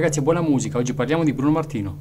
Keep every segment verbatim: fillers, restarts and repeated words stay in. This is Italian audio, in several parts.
ragazzi e buona musica, oggi parliamo di Bruno Martino.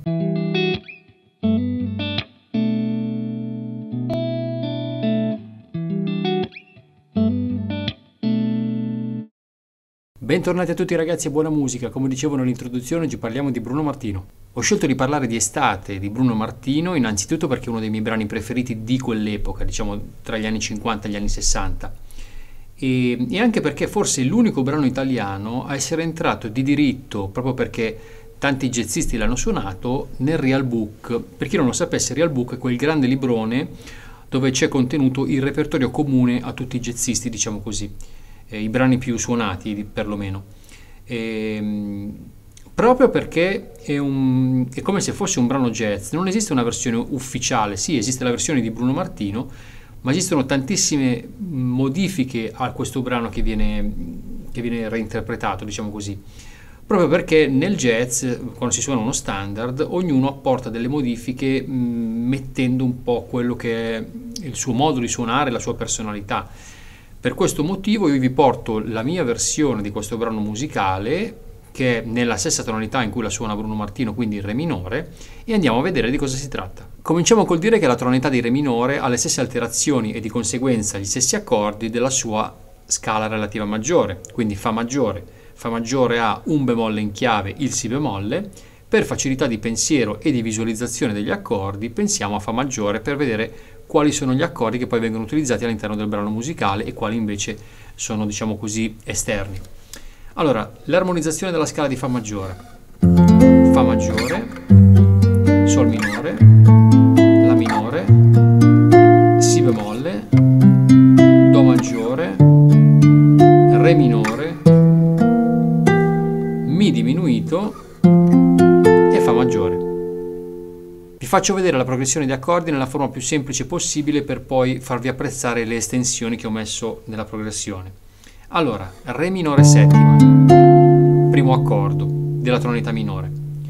Bentornati a tutti ragazzi e buona musica, come dicevo nell'introduzione oggi parliamo di Bruno Martino. Ho scelto di parlare di Estate di Bruno Martino innanzitutto perché è uno dei miei brani preferiti di quell'epoca, diciamo tra gli anni cinquanta e gli anni sessanta. E, e anche perché forse è l'unico brano italiano a essere entrato di diritto, proprio perché tanti jazzisti l'hanno suonato, nel Real Book. Per chi non lo sapesse, Real Book è quel grande librone dove c'è contenuto il repertorio comune a tutti i jazzisti, diciamo così, eh, i brani più suonati perlomeno. E, proprio perché è, un, è come se fosse un brano jazz, non esiste una versione ufficiale, sì esiste la versione di Bruno Martino, ma esistono tantissime modifiche a questo brano che viene, che viene reinterpretato, diciamo così, proprio perché nel jazz, quando si suona uno standard, ognuno apporta delle modifiche mh, mettendo un po' quello che è il suo modo di suonare, la sua personalità. Per questo motivo io vi porto la mia versione di questo brano musicale, che è nella stessa tonalità in cui la suona Bruno Martino, quindi in Re minore, e andiamo a vedere di cosa si tratta. Cominciamo col dire che la tonalità di Re minore ha le stesse alterazioni e di conseguenza gli stessi accordi della sua scala relativa maggiore, quindi Fa maggiore. Fa maggiore ha un bemolle in chiave, il Si bemolle. Per facilità di pensiero e di visualizzazione degli accordi pensiamo a Fa maggiore per vedere quali sono gli accordi che poi vengono utilizzati all'interno del brano musicale e quali invece sono, diciamo così, esterni. Allora, l'armonizzazione della scala di Fa maggiore. Fa maggiore, Sol minore, La minore, Si bemolle, Do maggiore, Re minore, Mi diminuito e Fa maggiore. Vi faccio vedere la progressione di accordi nella forma più semplice possibile per poi farvi apprezzare le estensioni che ho messo nella progressione. Allora, Re minore settima, primo accordo della tonalità minore,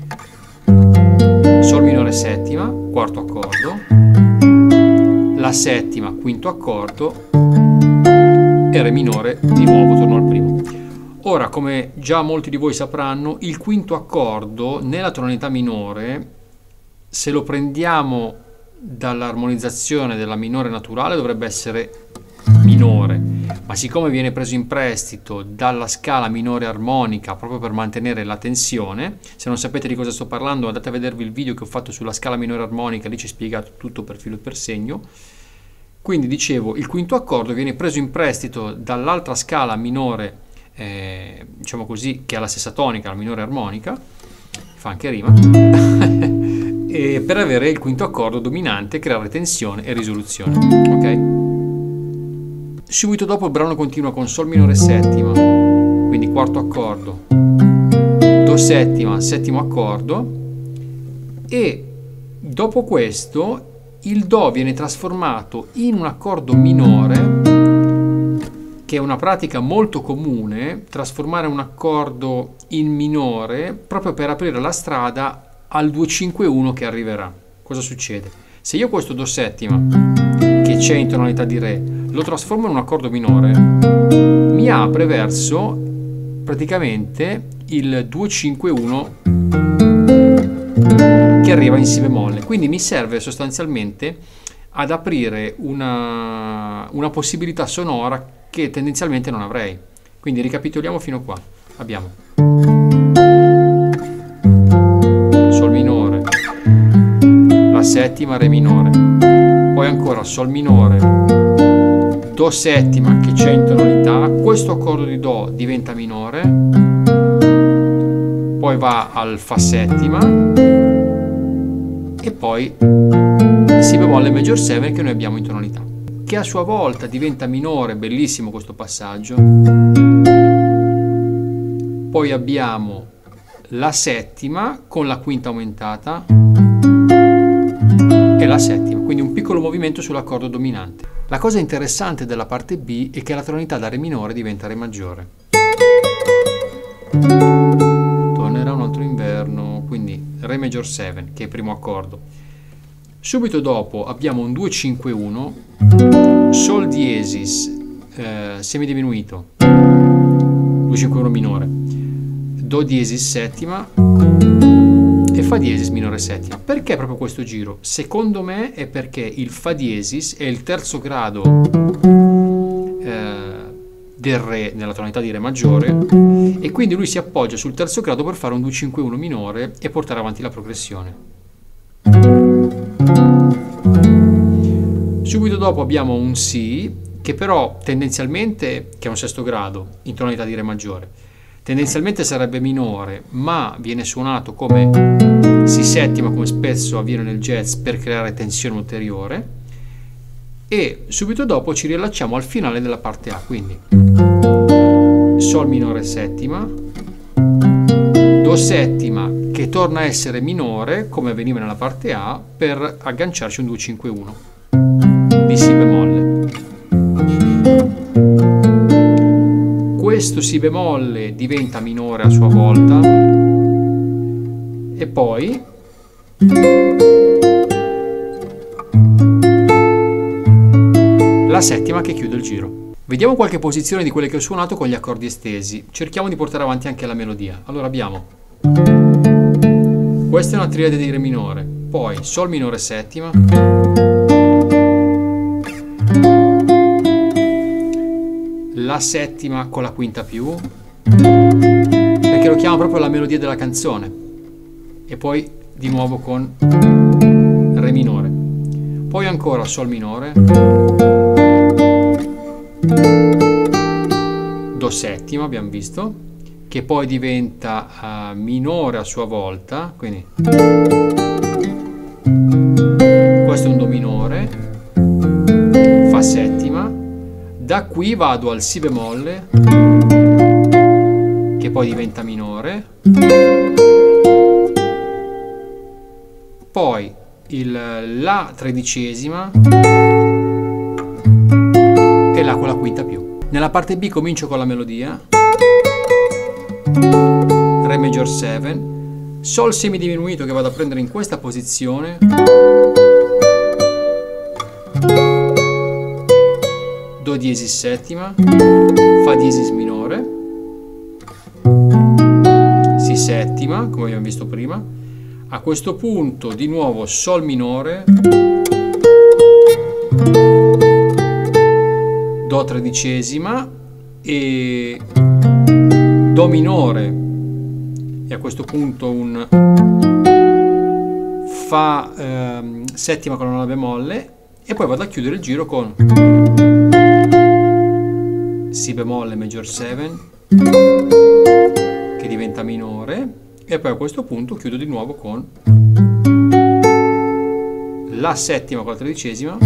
Sol minore settima, quarto accordo, La settima, quinto accordo e Re minore di nuovo, torno al primo. Ora, come già molti di voi sapranno, il quinto accordo nella tonalità minore, se lo prendiamo dall'armonizzazione della minore naturale, dovrebbe essere minore, ma siccome viene preso in prestito dalla scala minore armonica proprio per mantenere la tensione, se non sapete di cosa sto parlando andate a vedervi il video che ho fatto sulla scala minore armonica, lì c'è spiegato tutto per filo e per segno. Quindi dicevo, il quinto accordo viene preso in prestito dall'altra scala minore, eh, diciamo così, che ha la stessa tonica, la minore armonica, fa anche rima, e per avere il quinto accordo dominante, creare tensione e risoluzione, ok? Subito dopo il brano continua con Sol minore settima, quindi quarto accordo, Do settima, settimo accordo, e dopo questo il Do viene trasformato in un accordo minore, che è una pratica molto comune, trasformare un accordo in minore proprio per aprire la strada al due cinque uno che arriverà. Cosa succede? Se io questo Do settima, che c'è in tonalità di Re, lo trasformo in un accordo minore, mi apre verso praticamente il due cinque uno che arriva in Si bemolle. Quindi mi serve sostanzialmente ad aprire una, una possibilità sonora che tendenzialmente non avrei. Quindi ricapitoliamo fino a qua. Abbiamo Sol minore, La settima, Re minore, poi ancora Sol minore, Do settima che c'è in tonalità, questo accordo di Do diventa minore, poi va al Fa settima e poi Si bemolle maggior sette che noi abbiamo in tonalità, che a sua volta diventa minore, bellissimo questo passaggio, poi abbiamo la settima con la quinta aumentata e la settima, quindi un piccolo movimento sull'accordo dominante. La cosa interessante della parte B è che la tonalità da Re minore diventa Re maggiore. Tornerà un altro inverno, quindi Re major sette, che è il primo accordo. Subito dopo abbiamo un due cinque uno, Sol diesis, eh, semidiminuito, due cinque uno minore, Do diesis settima, Fa diesis minore settima. Perché proprio questo giro? Secondo me è perché il Fa diesis è il terzo grado eh, del Re nella tonalità di Re maggiore, e quindi lui si appoggia sul terzo grado per fare un due cinque uno minore e portare avanti la progressione. Subito dopo abbiamo un Si, che però tendenzialmente, che è un sesto grado in tonalità di Re maggiore, tendenzialmente sarebbe minore, ma viene suonato come Si settima, come spesso avviene nel jazz, per creare tensione ulteriore. E subito dopo ci riallacciamo al finale della parte A, quindi Sol minore settima, Do settima che torna a essere minore come avveniva nella parte A, per agganciarci un due cinque uno di Si bemolle. Questo Si bemolle diventa minore a sua volta e poi la settima che chiude il giro. Vediamo qualche posizione di quelle che ho suonato con gli accordi estesi. Cerchiamo di portare avanti anche la melodia. Allora abbiamo, questa è una triade di Re minore, poi Sol minore settima, la settima con la quinta più, perché lo chiamo proprio la melodia della canzone, e poi di nuovo con Re minore, poi ancora Sol minore, Do settima, abbiamo visto, che poi diventa uh, minore a sua volta, quindi questo è un Do minore, Fa settima, da qui vado al Si bemolle, che poi diventa minore, poi il La tredicesima e La con la quinta più. Nella parte B comincio con la melodia, Re major sette, Sol semidiminuito che vado a prendere in questa posizione, Do diesis settima, Fa diesis minore, Si settima come abbiamo visto prima, a questo punto di nuovo Sol minore, Do tredicesima e Do minore, e a questo punto un Fa ehm, settima con una La bemolle, e poi vado a chiudere il giro con Si bemolle major sette che diventa minore, e poi a questo punto chiudo di nuovo con La settima con la tredicesima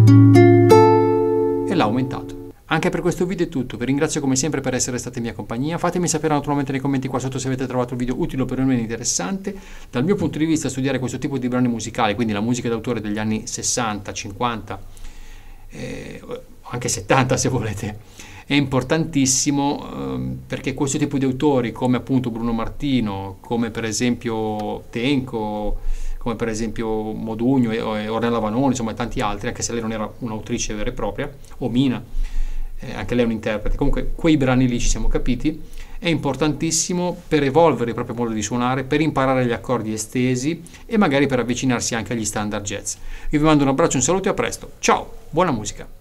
e La aumentato. Anche per questo video è tutto, vi ringrazio come sempre per essere stati in mia compagnia. Fatemi sapere naturalmente nei commenti qua sotto se avete trovato il video utile o perlomeno interessante. Dal mio punto di vista studiare questo tipo di brani musicali, quindi la musica d'autore degli anni sessanta, cinquanta, eh, anche settanta se volete, è importantissimo, eh, perché questo tipo di autori come appunto Bruno Martino, come per esempio Tenco, come per esempio Modugno e Ornella Vanoni, insomma tanti altri, anche se lei non era un'autrice vera e propria, o Mina, eh, anche lei è un interprete, comunque quei brani lì ci siamo capiti, è importantissimo per evolvere il proprio modo di suonare, per imparare gli accordi estesi e magari per avvicinarsi anche agli standard jazz. Io vi mando un abbraccio, un saluto e a presto, ciao, buona musica!